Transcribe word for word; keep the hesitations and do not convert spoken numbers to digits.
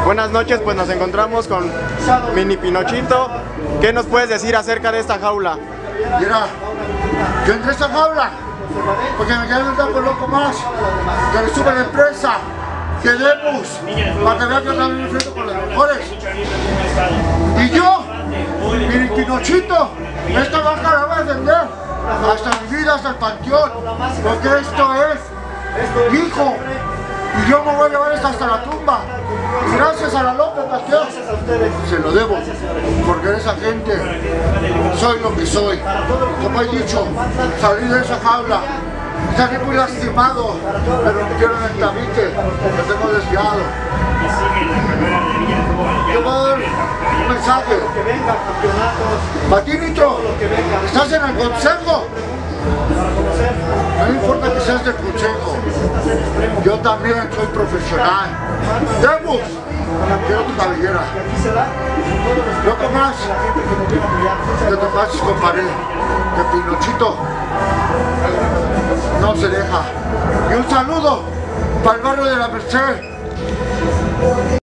Buenas noches, pues nos encontramos con Mini Pinochito. ¿Qué nos puedes decir acerca de esta jaula? Mira, yo entré a esta jaula porque me quedé un por loco más que le sube la empresa, que Demus, para que vean que yo también me enfrento con los mejores. Y yo, Mini Pinochito, esta vaca la voy a defender hasta mi vida, hasta el panteón, porque esto es mi hijo. Y yo me voy a llevar esto hasta la tumba. Y gracias a la López Pasteur se lo debo, porque esa gente soy lo que soy. Como he dicho, salí de esa jaula, salí muy lastimado, pero me metieron en el tabique, lo tengo desviado. Yo voy a dar un mensaje. Para ti, Nitro, estás en el consejo. No me importa que seas del consejo, yo también soy profesional. Demus, quiero tu cabellera. Loco más, que te pases con pared, que Pinochito no se deja. Y un saludo para el barrio de la Merced.